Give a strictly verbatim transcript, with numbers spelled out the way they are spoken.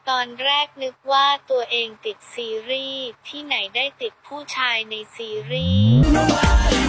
ตอนแรกนึกว่าตัวเองติดซีรีส์ที่ไหนได้ติดผู้ชายในซีรีส์